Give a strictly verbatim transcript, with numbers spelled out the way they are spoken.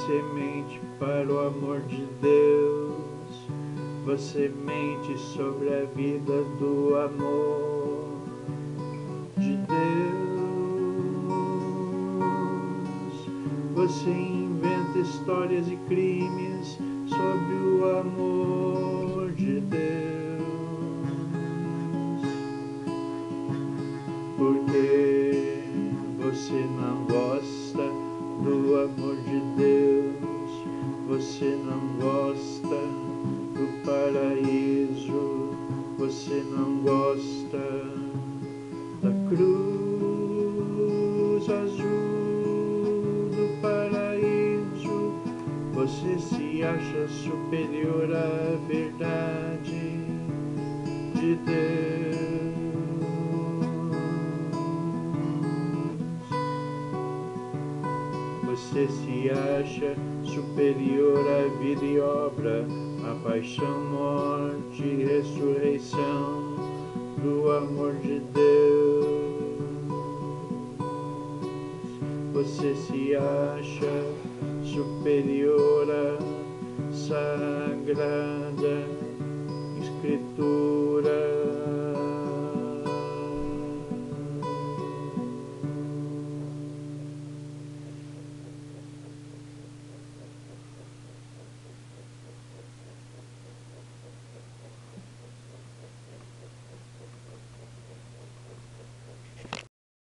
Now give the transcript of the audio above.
Você mente para o amor de Deus. Você mente sobre a vida do amor de Deus. Você inventa histórias e crimes sobre o amor de Deus. Porque você não gosta do amor de Deus. Você não gosta do paraíso. Você não gosta da cruz azul do paraíso. Você se acha superior à verdade de Deus. Você se acha superior à vida e obra, à paixão, morte e ressurreição do amor de Deus. Você se acha superior à sagrada Escritura